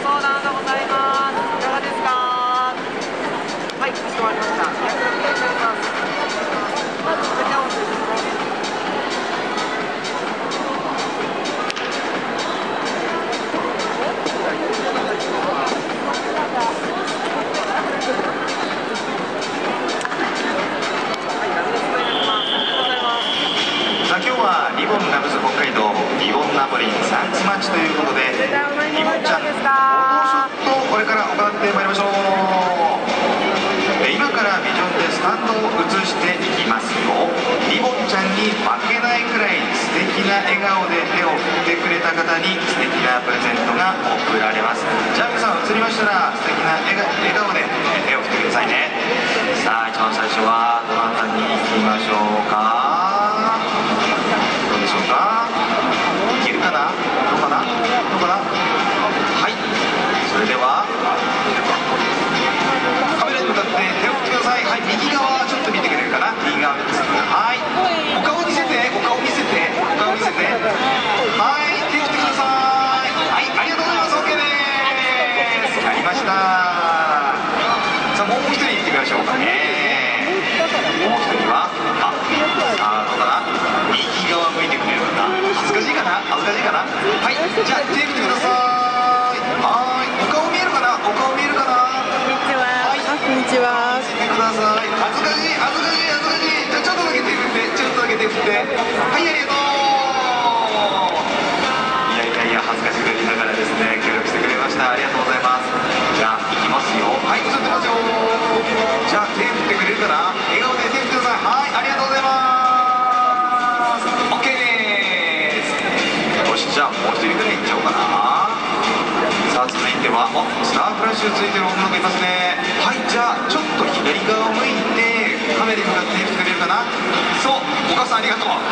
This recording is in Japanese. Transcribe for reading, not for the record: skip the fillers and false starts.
相談でございます。いかがですか？はい、かしこまりました。約束いたします。まずこちらをお願いします。 今日はリボンラブズ北海道リボンナポリンサンクスマッチということで、リボンちゃんフォトショットをこれから行ってまいりましょう。今からビジョンでスタンドを映していきますよ。リボンちゃんに負けないくらい素敵な笑顔で手を振ってくれた方に素敵なプレゼントが贈られます。じゃあ皆さん映りましたら素敵な笑顔で手を振ってくださいね。さあ一番最初はどなたに行きましょうか。どうでしょうか。いけるかな。どうかな。どうかな。はい。それではカメラに向かって手を振ってください。はい。右側ちょっと見てくれるかな。右側です。はい。お顔見せて。お顔見せて。お顔見せて。はい。手振ってください。はい。ありがとうございます。OK です。やりました。さあもう一人行ってみましょうかね。もう一人はさあどうかな。右側向いてくれるかな。恥ずかしいかな。恥ずかしいかな。はい。じゃあ手振ってください。はい。お顔見えるかな。お顔見えるかな。 こんにちは。はい。こんにちは。 見てください。恥ずかしい恥ずかしい恥ずかしい。じゃあちょっとだけ手振って、ちょっとだけ手振って。はい、ありがとう。いや恥ずかしがりながらですね協力してくれました。ありがとうございます。じゃあいきますよ。はい、映ってますよ。じゃあ手振ってくれるかな。笑顔で手振ってください。はい、ありがとうございます。 OK です。よし、じゃあもう一人ぐらいいっちゃおうかな。さあ続いてはスターフラッシュついてる女の子いますね。はい、じゃあちょっと左側を向いてカメラに向かって手振ってくれるかな。そう、お母さんありがとう。